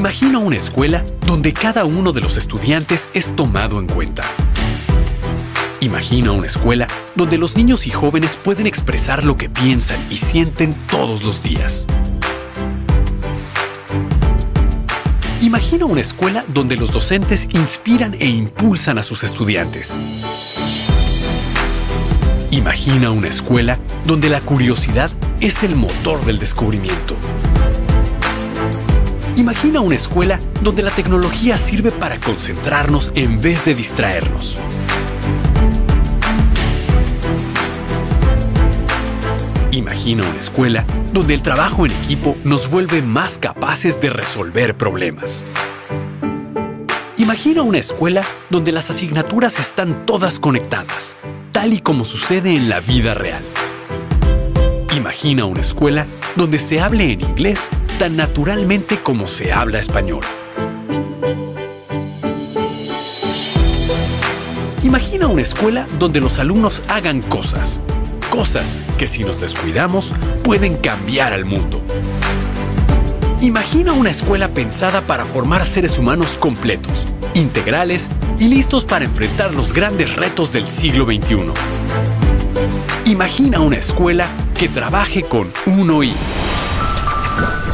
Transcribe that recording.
Imagina una escuela donde cada uno de los estudiantes es tomado en cuenta. Imagina una escuela donde los niños y jóvenes pueden expresar lo que piensan y sienten todos los días. Imagina una escuela donde los docentes inspiran e impulsan a sus estudiantes. Imagina una escuela donde la curiosidad es el motor del descubrimiento. Imagina una escuela donde la tecnología sirve para concentrarnos en vez de distraernos. Imagina una escuela donde el trabajo en equipo nos vuelve más capaces de resolver problemas. Imagina una escuela donde las asignaturas están todas conectadas, tal y como sucede en la vida real. Imagina una escuela donde se hable en inglés tan naturalmente como se habla español. Imagina una escuela donde los alumnos hagan cosas que si nos descuidamos pueden cambiar al mundo. Imagina una escuela pensada para formar seres humanos completos, integrales y listos para enfrentar los grandes retos del siglo XXI. Imagina una escuela que trabaje con 1I.